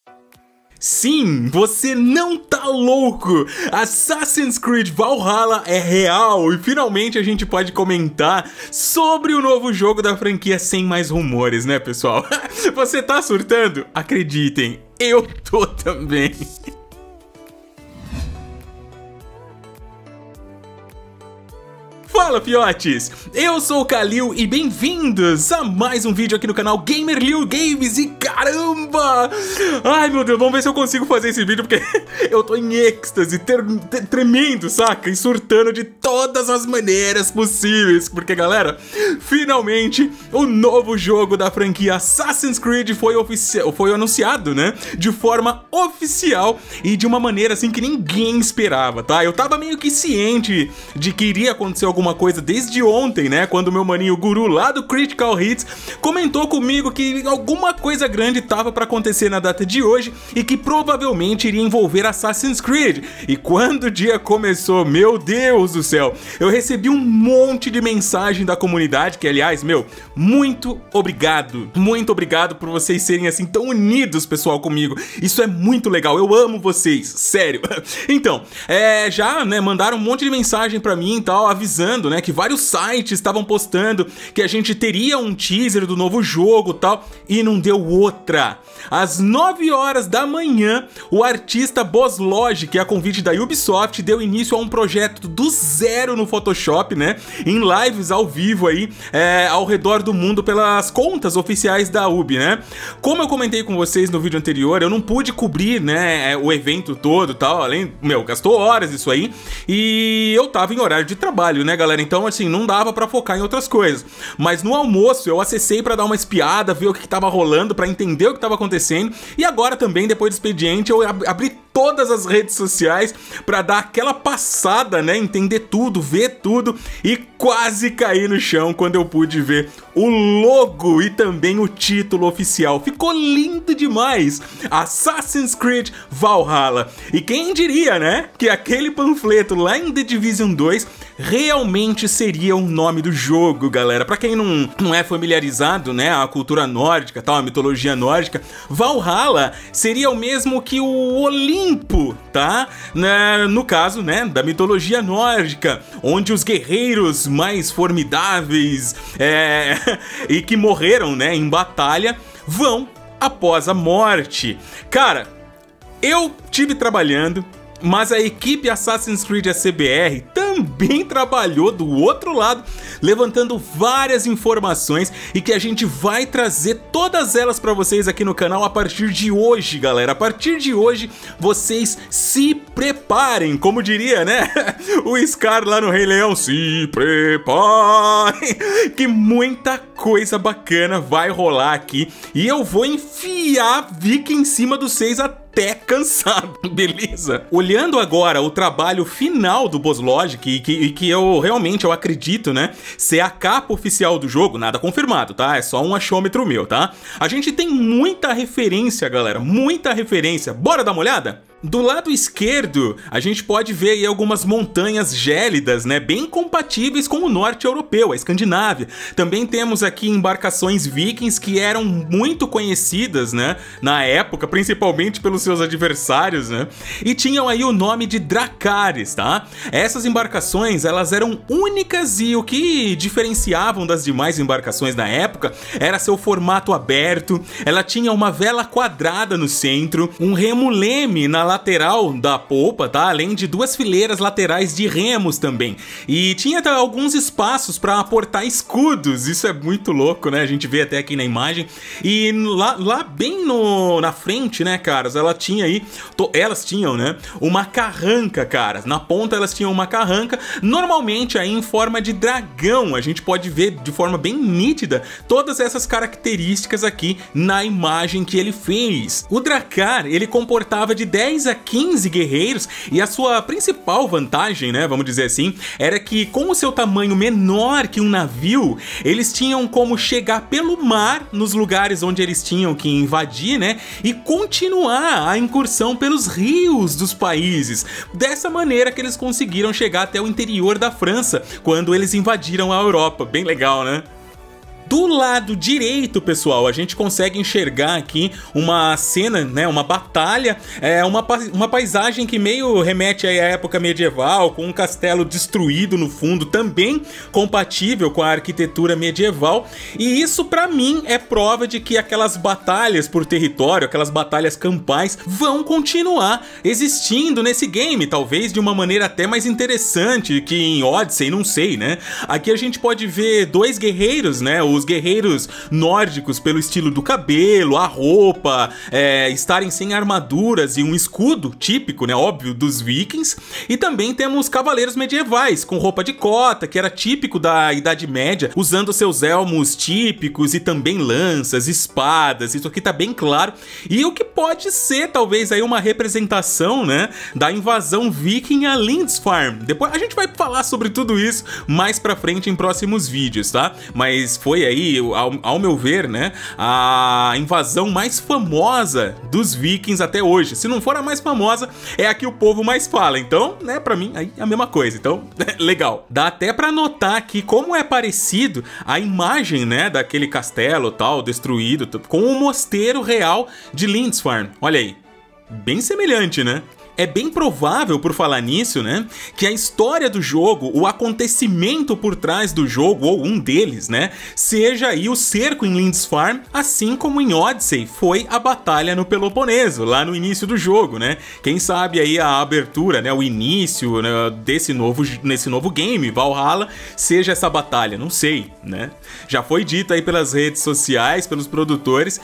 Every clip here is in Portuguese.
Sim, você não tá louco! Assassin's Creed Valhalla é real e finalmente a gente pode comentar sobre o novo jogo da franquia sem mais rumores, né, pessoal? Você tá surtando? Acreditem, eu tô também. Fala, fiotes! Eu sou o Kalil e bem-vindos a mais um vídeo aqui no canal GamerLil Games e caramba! Ai, meu Deus, vamos ver se eu consigo fazer esse vídeo porque eu tô em êxtase, tremendo, saca? E surtando de todas as maneiras possíveis, porque, galera, finalmente o novo jogo da franquia Assassin's Creed foi anunciado, né? De forma oficial e de uma maneira, assim, que ninguém esperava, tá? Eu tava meio que ciente de que iria acontecer alguma coisa desde ontem, né? Quando o meu maninho Guru lá do Critical Hits comentou comigo que alguma coisa grande tava pra acontecer na data de hoje e que provavelmente iria envolver Assassin's Creed. E quando o dia começou, meu Deus do céu, eu recebi um monte de mensagem da comunidade, que aliás, meu, muito obrigado por vocês serem assim tão unidos, pessoal, comigo. Isso é muito legal, eu amo vocês, sério. Então, já, né, mandaram um monte de mensagem pra mim e tal, avisando, né, que vários sites estavam postando que a gente teria um teaser do novo jogo e tal, e não deu outra. Às 9 horas da manhã, o artista BossLogic, a convite da Ubisoft, deu início a um projeto do zero no Photoshop, né, em lives ao vivo aí, ao redor do mundo pelas contas oficiais da Ubi, né. Como eu comentei com vocês no vídeo anterior, eu não pude cobrir, né, o evento todo e tal, além, meu, gastou horas isso aí, e eu tava em horário de trabalho, né, galera? Então, assim, não dava pra focar em outras coisas. Mas no almoço eu acessei pra dar uma espiada, ver o que tava rolando, pra entender o que tava acontecendo. E agora também, depois do expediente, eu abri todas as redes sociais pra dar aquela passada, né? Entender tudo, ver tudo e quase cair no chão quando eu pude ver o logo e também o título oficial. Ficou lindo demais! Assassin's Creed Valhalla. E quem diria, né? Que aquele panfleto lá em The Division 2 realmente seria o nome do jogo, galera. Pra quem não é familiarizado, né, a cultura nórdica, tal, a mitologia nórdica, Valhalla seria o mesmo que o Olimpo, tá? No caso, né, da mitologia nórdica, onde os guerreiros mais formidáveis e que morreram, né, em batalha, vão após a morte. Cara, eu tive trabalhando, mas a equipe Assassin's Creed ACBR também trabalhou do outro lado, levantando várias informações e que a gente vai trazer todas elas pra vocês aqui no canal a partir de hoje, galera. A partir de hoje, vocês se preparem, como diria, né, o Scar lá no Rei Leão, se preparem, que muita coisa bacana vai rolar aqui e eu vou enfiar Vicky em cima dos 6 até cansado, beleza? Olhando agora o trabalho final do BossLogic e que eu realmente acredito, né, ser a capa oficial do jogo, nada confirmado, tá? É só um achômetro meu, tá? A gente tem muita referência, galera, muita referência. Bora dar uma olhada? Do lado esquerdo, a gente pode ver aí algumas montanhas gélidas, né, bem compatíveis com o norte europeu, a Escandinávia. Também temos aqui embarcações vikings que eram muito conhecidas, né, na época, principalmente pelos seus adversários, né, e tinham aí o nome de Dracarys, tá? Essas embarcações, elas eram únicas e o que diferenciavam das demais embarcações da época era seu formato aberto, ela tinha uma vela quadrada no centro, um remo-leme na lateral da polpa, tá? Além de 2 fileiras laterais de remos também. E tinha alguns espaços para aportar escudos. Isso é muito louco, né? A gente vê até aqui na imagem. E lá bem na frente, né, caras? Elas tinham, né, uma carranca, caras. Na ponta elas tinham uma carranca, normalmente aí em forma de dragão. A gente pode ver de forma bem nítida todas essas características aqui na imagem que ele fez. O Drakkar, ele comportava de 10 a 15 guerreiros e a sua principal vantagem, né, vamos dizer assim, era que com o seu tamanho menor que um navio, eles tinham como chegar pelo mar nos lugares onde eles tinham que invadir, né, e continuar a incursão pelos rios dos países. Dessa maneira que eles conseguiram chegar até o interior da França quando eles invadiram a Europa. Bem legal, né? Do lado direito, pessoal, a gente consegue enxergar aqui uma cena, né, uma batalha, uma paisagem que meio remete aí à época medieval, com um castelo destruído no fundo, também compatível com a arquitetura medieval. E isso, pra mim, é prova de que aquelas batalhas por território, aquelas batalhas campais, vão continuar existindo nesse game, talvez de uma maneira até mais interessante que em Odyssey, não sei, né? Aqui a gente pode ver dois guerreiros, né? Os guerreiros nórdicos pelo estilo do cabelo, a roupa, estarem sem armaduras e um escudo típico, né? Óbvio, dos vikings. E também temos cavaleiros medievais com roupa de cota, que era típico da Idade Média, usando seus elmos típicos e também lanças, espadas. Isso aqui tá bem claro. E o que pode ser, talvez, aí uma representação, né, da invasão viking a Lindisfarne. Depois a gente vai falar sobre tudo isso mais pra frente em próximos vídeos, tá? Mas foi aí, ao meu ver, né, a invasão mais famosa dos vikings até hoje. Se não for a mais famosa, é a que o povo mais fala. Então, né, pra mim, aí é a mesma coisa. Então, legal. Dá até pra notar aqui como é parecido a imagem, né, daquele castelo tal, destruído, com o mosteiro real de Lindisfarne. Olha aí. Bem semelhante, né? É bem provável, por falar nisso, né, que a história do jogo, o acontecimento por trás do jogo, ou um deles, né, seja aí o cerco em Lindisfarne, assim como em Odyssey foi a batalha no Peloponeso, lá no início do jogo, né? Quem sabe aí a abertura, né, o início, né, nesse novo game, Valhalla, seja essa batalha, não sei, né? Já foi dito aí pelas redes sociais, pelos produtores,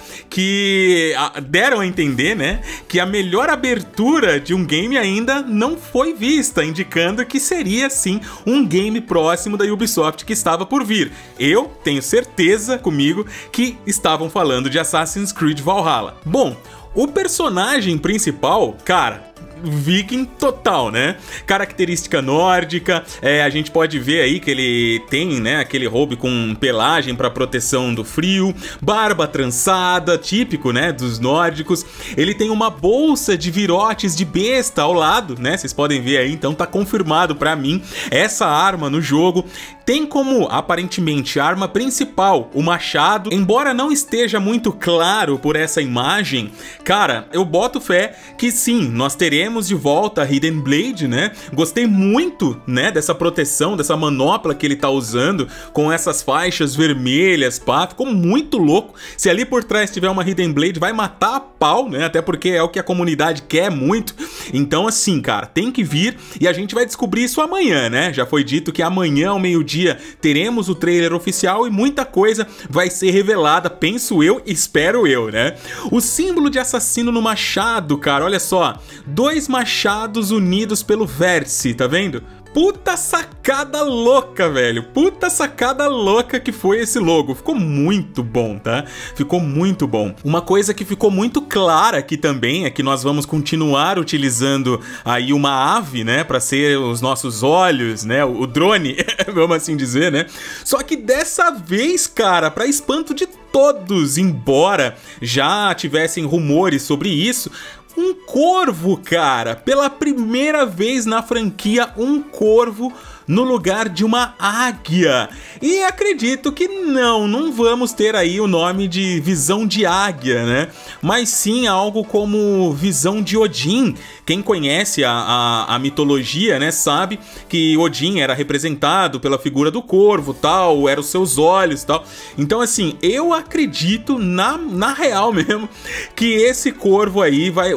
que deram a entender, né, que a melhor abertura de um game ainda não foi vista, indicando que seria sim um game próximo da Ubisoft que estava por vir. Eu tenho certeza comigo que estavam falando de Assassin's Creed Valhalla. Bom, o personagem principal, cara, viking total, né? Característica nórdica, a gente pode ver aí que ele tem, né, aquele robe com pelagem para proteção do frio, barba trançada, típico, né, dos nórdicos. Ele tem uma bolsa de virotes de besta ao lado, né? Vocês podem ver aí, então tá confirmado para mim essa arma no jogo. Tem como, aparentemente, arma principal o machado, embora não esteja muito claro por essa imagem. Cara, eu boto fé que sim, nós teremos de volta a Hidden Blade, né? Gostei muito, né, dessa proteção, dessa manopla que ele tá usando, com essas faixas vermelhas, pá, ficou muito louco. Se ali por trás tiver uma Hidden Blade, vai matar a pau, né? Até porque é o que a comunidade quer muito. Então, assim, cara, tem que vir e a gente vai descobrir isso amanhã, né? Já foi dito que amanhã, ao meio-dia, teremos o trailer oficial e muita coisa vai ser revelada, penso eu, espero eu, né? O símbolo de assassino no machado, cara, olha só, dois machados unidos pelo vértice, tá vendo? Puta sacada louca, velho. Puta sacada louca que foi esse logo. Ficou muito bom, tá? Ficou muito bom. Uma coisa que ficou muito clara aqui também é que nós vamos continuar utilizando aí uma ave, né? Pra ser os nossos olhos, né? O drone, vamos assim dizer, né? Só que dessa vez, cara, pra espanto de todos, embora já tivessem rumores sobre isso, um corvo, cara! Pela primeira vez na franquia, um corvo no lugar de uma águia. E acredito que não vamos ter aí o nome de Visão de Águia, né? Mas sim algo como Visão de Odin. Quem conhece a mitologia, né, sabe que Odin era representado pela figura do corvo, tal, eram os seus olhos, tal. Então, assim, eu acredito na real mesmo que esse corvo aí vai...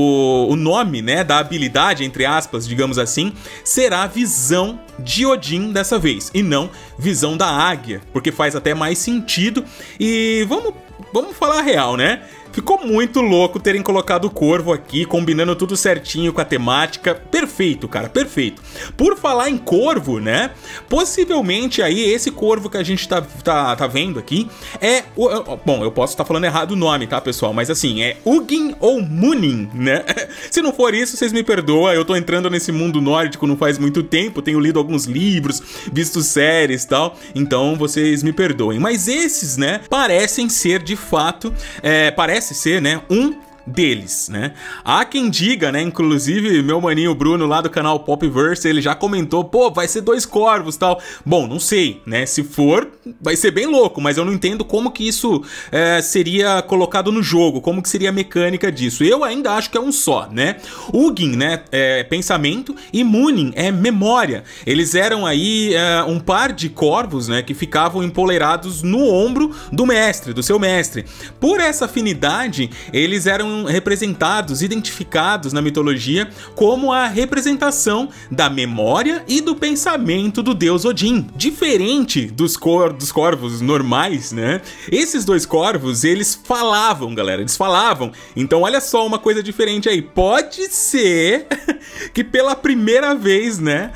O nome, né, da habilidade, entre aspas, digamos assim, será Visão de Odin dessa vez, e não Visão da Águia, porque faz até mais sentido. E vamos falar a real, né? Ficou muito louco terem colocado o corvo aqui, combinando tudo certinho com a temática. Perfeito, cara, perfeito. Por falar em corvo, né? Possivelmente aí esse corvo que a gente tá vendo aqui é o... Bom, eu posso estar falando errado o nome, tá, pessoal? Mas assim, é Hugin ou Munin, né? Se não for isso, vocês me perdoam. Eu tô entrando nesse mundo nórdico não faz muito tempo. Tenho lido alguns livros, visto séries e tal. Então, vocês me perdoem. Mas esses, né, parecem ser de fato... parece ser, né, um deles, né? Há quem diga, né? Inclusive, meu maninho Bruno lá do canal Popverse, ele já comentou, pô, vai ser 2 corvos e tal. Bom, não sei, né? Se for, vai ser bem louco, mas eu não entendo como que isso seria colocado no jogo, como que seria a mecânica disso. Eu ainda acho que é um só, né? Ugin, né? É pensamento e Munin é memória. Eles eram aí um par de corvos, né? Que ficavam empoleirados no ombro do mestre, do seu mestre. Por essa afinidade, eles eram representados, identificados na mitologia como a representação da memória e do pensamento do deus Odin. Diferente dos corvos normais, né? Esses 2 corvos, eles falavam, galera, eles falavam. Então olha só uma coisa diferente aí. Pode ser que pela primeira vez, né,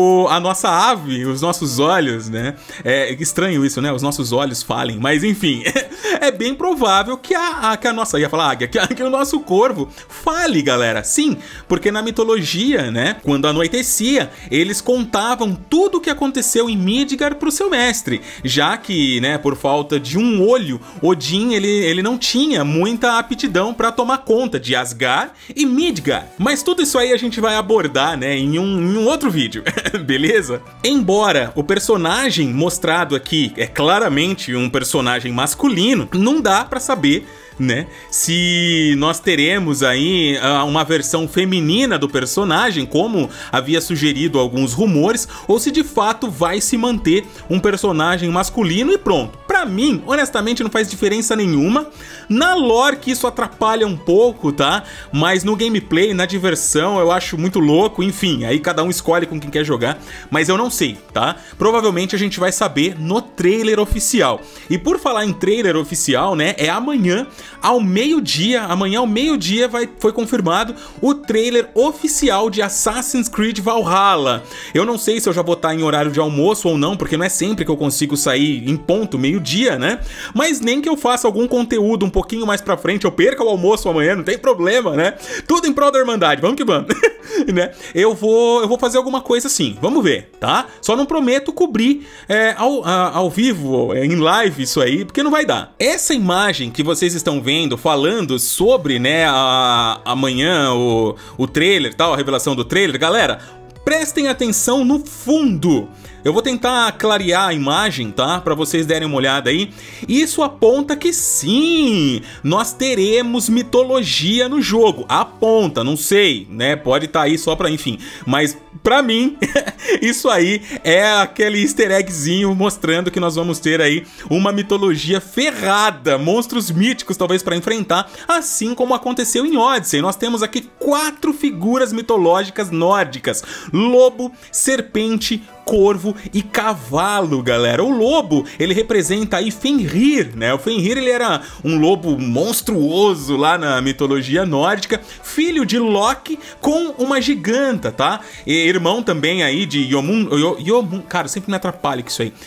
a nossa ave, os nossos olhos, né? É estranho isso, né? Os nossos olhos falem, mas enfim, é bem provável que a nossa, ia falar águia, que o nosso corvo fale, galera. Sim, porque na mitologia, né, quando anoitecia, eles contavam tudo o que aconteceu em Midgard pro seu mestre, já que, né, por falta de um olho, Odin, ele não tinha muita aptidão para tomar conta de Asgard e Midgard. Mas tudo isso aí a gente vai abordar, né, em um outro vídeo, beleza? Embora o personagem mostrado aqui é claramente um personagem masculino, não dá pra saber, né, se nós teremos aí uma versão feminina do personagem, como havia sugerido alguns rumores, ou se de fato vai se manter um personagem masculino e pronto. Pra mim, honestamente, não faz diferença nenhuma. Na lore que isso atrapalha um pouco, tá? Mas no gameplay, na diversão, eu acho muito louco. Enfim, aí cada um escolhe com quem quer jogar, mas eu não sei, tá? Provavelmente a gente vai saber no trailer oficial. E por falar em trailer oficial, né, é amanhã ao meio-dia, amanhã ao meio-dia foi confirmado o trailer oficial de Assassin's Creed Valhalla. Eu não sei se eu já vou estar em horário de almoço ou não, porque não é sempre que eu consigo sair em ponto, meio-dia, né? Mas nem que eu faça algum conteúdo um pouquinho mais pra frente, eu perca o almoço amanhã, não tem problema, né? Tudo em prol da Irmandade, vamos que vamos. Né? Eu vou fazer alguma coisa assim, vamos ver, tá? Só não prometo cobrir ao vivo, em live isso aí, porque não vai dar. Essa imagem que vocês estão vendo, falando sobre, né, amanhã o trailer, tal, a revelação do trailer, galera, prestem atenção no fundo. Eu vou tentar clarear a imagem, tá? Pra vocês derem uma olhada aí. Isso aponta que sim, nós teremos mitologia no jogo. Aponta, não sei, né? Pode estar aí só pra, enfim. Mas pra mim, isso aí é aquele easter eggzinho mostrando que nós vamos ter aí uma mitologia ferrada, monstros míticos talvez pra enfrentar, assim como aconteceu em Odyssey. Nós temos aqui 4 figuras mitológicas nórdicas: lobo, serpente, corvo e cavalo, galera. O lobo, ele representa aí Fenrir, né? O Fenrir, ele era um lobo monstruoso lá na mitologia nórdica, filho de Loki com uma giganta, tá? E irmão também aí de cara, sempre me atrapalho com isso aí.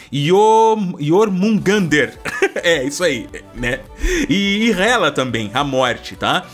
Jormungandr. É, isso aí, né? E Hela também, a morte, tá?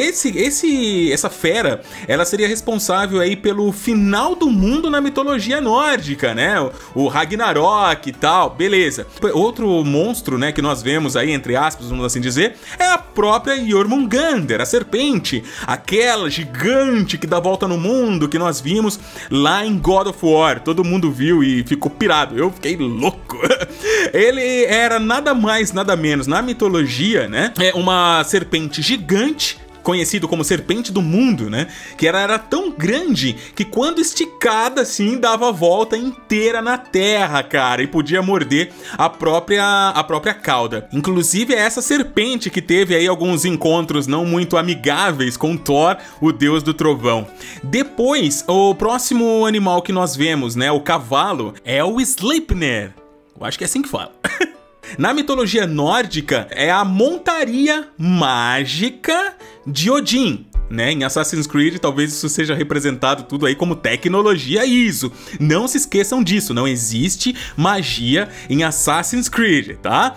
Essa fera, ela seria responsável aí pelo final do mundo na mitologia nórdica, né? O Ragnarok e tal, beleza. Outro monstro, né, que nós vemos aí, entre aspas, vamos assim dizer, é a própria Jormungandr, a serpente, aquela gigante que dá volta no mundo que nós vimos lá em God of War. Todo mundo viu e ficou pirado, eu fiquei louco. Ele era nada mais, nada menos, na mitologia, né, é uma serpente gigante, conhecido como Serpente do Mundo, né? Que ela era tão grande que quando esticada assim, dava a volta inteira na terra, cara, e podia morder a própria cauda. Inclusive é essa serpente que teve aí alguns encontros não muito amigáveis com Thor, o deus do trovão. Depois, o próximo animal que nós vemos, né, o cavalo, é o Sleipnir. Eu acho que é assim que fala. Na mitologia nórdica, é a montaria mágica de Odin. né? Em Assassin's Creed, talvez isso seja representado tudo aí como tecnologia ISO. Não se esqueçam disso, não existe magia em Assassin's Creed, tá?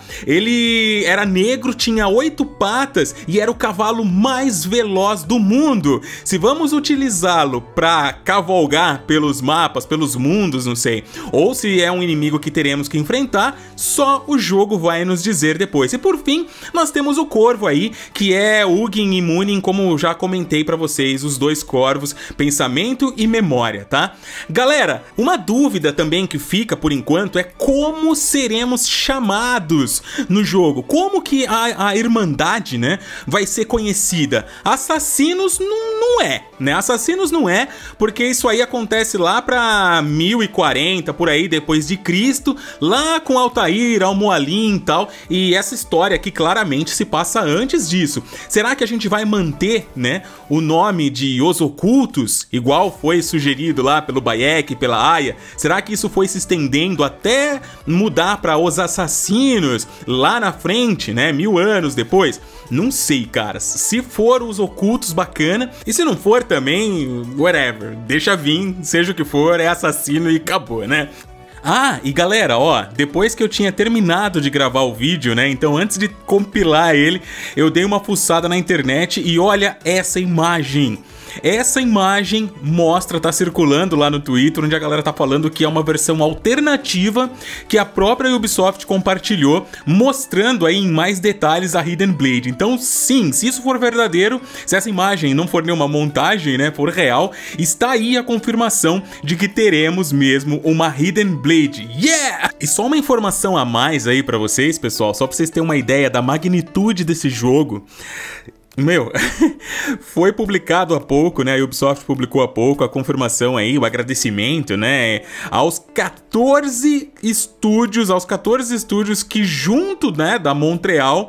Ele era negro, tinha 8 patas e era o cavalo mais veloz do mundo. Se vamos utilizá-lo pra cavalgar pelos mapas, pelos mundos, não sei, ou se é um inimigo que teremos que enfrentar, só o jogo vai nos dizer depois. E por fim, nós temos o corvo aí, que é Hugin e Munin, como já comentei pra vocês, os dois corvos, pensamento e memória, tá? Galera, uma dúvida também que fica por enquanto é como seremos chamados no jogo. Como que a Irmandade, né, vai ser conhecida? Assassinos não é, né? Assassinos não é, porque isso aí acontece lá pra 1040, por aí, depois de Cristo, lá com Altair, Al-Mualim e tal, e essa história aqui claramente se passa antes disso. Será que a gente vai manter, né, o nome de Os Ocultos, igual foi sugerido lá pelo Bayek e pela Aya? Será que isso foi se estendendo até mudar para Os Assassinos lá na frente, né, 1000 anos depois? Não sei, caras. Se for Os Ocultos, bacana, e se não for também, whatever, deixa vir, seja o que for, é assassino e acabou, né? Ah, e galera, ó, depois que eu tinha terminado de gravar o vídeo, né, então antes de compilar ele, eu dei uma fuçada na internet e olha essa imagem. Essa imagem mostra, tá circulando lá no Twitter, onde a galera tá falando que é uma versão alternativa que a própria Ubisoft compartilhou, mostrando aí em mais detalhes a Hidden Blade. Então sim, se isso for verdadeiro, se essa imagem não for nenhuma montagem, né, for real, está aí a confirmação de que teremos mesmo uma Hidden Blade. Yeah! E só uma informação a mais aí pra vocês, pessoal, só pra vocês terem uma ideia da magnitude desse jogo. Meu, foi publicado há pouco, né, a Ubisoft publicou há pouco a confirmação aí, o agradecimento, né, aos 14 estúdios que junto, né, da Montreal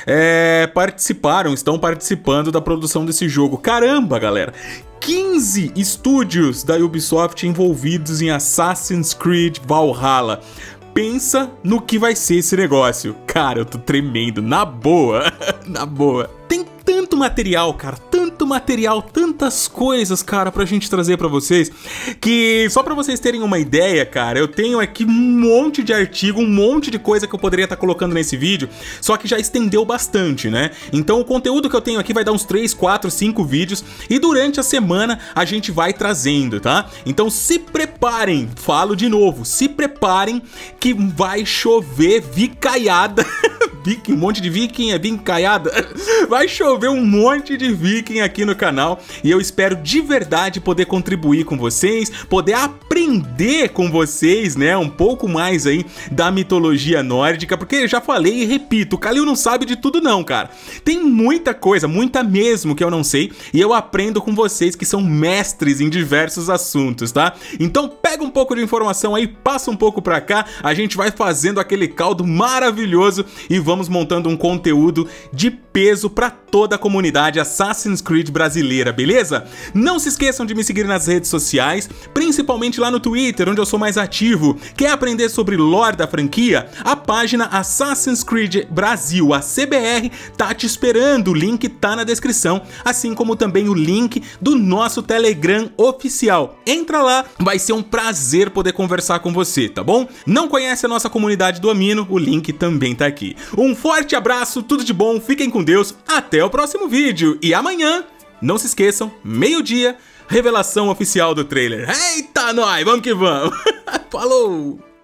estão participando da produção desse jogo. Caramba, galera! 15 estúdios da Ubisoft envolvidos em Assassin's Creed Valhalla. Pensa no que vai ser esse negócio. Cara, eu tô tremendo, na boa, na boa. Tem tanto material, cara, tanto material, tantas coisas, cara, pra gente trazer pra vocês, que só pra vocês terem uma ideia, cara, eu tenho aqui um monte de artigo, um monte de coisa que eu poderia estar colocando nesse vídeo, só que já estendeu bastante, né? Então o conteúdo que eu tenho aqui vai dar uns 3, 4, 5 vídeos, e durante a semana a gente vai trazendo, tá? Então se preparem, falo de novo, se preparem que vai chover vicaiada. Um monte de viking, vicaiada. Vai chover um monte de viking aqui no canal e eu espero de verdade poder contribuir com vocês, poder aprender com vocês, né, um pouco mais aí da mitologia nórdica, porque eu já falei e repito, o Kalil não sabe de tudo não, cara. Tem muita coisa, muita mesmo que eu não sei e eu aprendo com vocês que são mestres em diversos assuntos, tá? Então pega um pouco de informação aí, passa um pouco pra cá, a gente vai fazendo aquele caldo maravilhoso e vamos montando um conteúdo de peso pra toda a comunidade Assassin's Creed brasileira, beleza? Não se esqueçam de me seguir nas redes sociais, principalmente lá no Twitter, onde eu sou mais ativo. Quer aprender sobre lore da franquia? A página Assassin's Creed Brasil, a CBR, tá te esperando, o link tá na descrição, assim como também o link do nosso Telegram oficial. Entra lá, vai ser um prazer poder conversar com você, tá bom? Não conhece a nossa comunidade do Amino? O link também tá aqui. Um forte abraço, tudo de bom, fiquem com Deus, até o próximo vídeo. E amanhã, não se esqueçam, meio-dia, revelação oficial do trailer. Eita, nós, vamos que vamos. Falou!